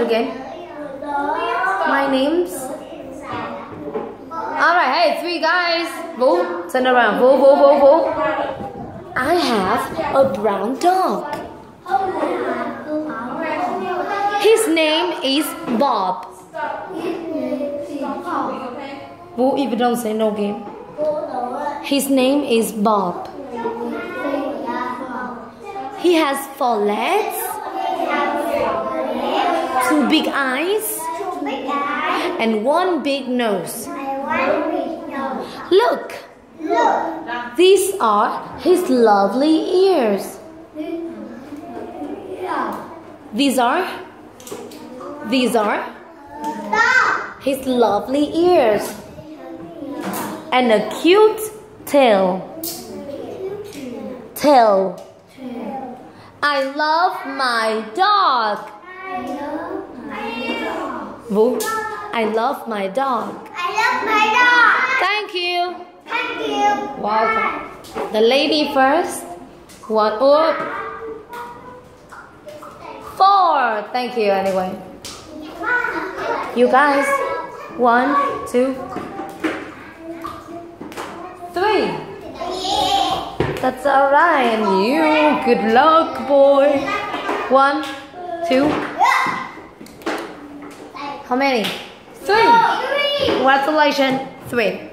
again. My name's... Alright, hey, 3 guys. Vũ, turn around. Vũ. I have a brown dog. His name is Bob. Vũ, if you don't say no game. His name is Bob. He has 4 legs, 2 big eyes, and 1 big nose. Look! These are his lovely ears. These are his lovely ears. And a cute tail. I love my dog. Vũ, I love my dog. Thank you. Welcome. The lady first. 1, 4. Thank you anyway. You guys. 1, 2, 3. That's alright. And you, good luck, boy. 1, 2. How many? 3. Congratulations. 3.